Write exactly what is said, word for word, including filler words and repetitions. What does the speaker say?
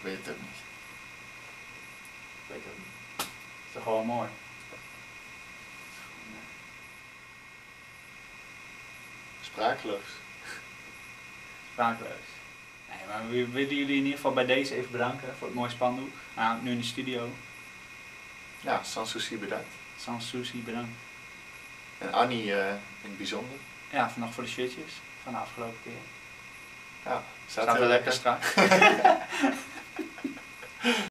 weet het ook niet. Ik weet het ook niet. Het is toch gewoon mooi. Sprakeloos. Sprakeloos. Nee, maar we willen jullie in ieder geval bij deze even bedanken voor het mooie spandoek. Nou, nu in de studio. Ja, Sanssouci bedankt. Sanssouci bedankt. En Annie uh, in het bijzonder. Ja, nog voor de shirtjes van de afgelopen keer. Ja, staat er lekker strak.